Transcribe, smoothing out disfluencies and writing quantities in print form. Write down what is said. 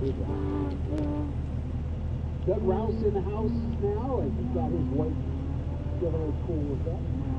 Doug Rouse in the house now, and he's got his wife Chevrolet cool with that.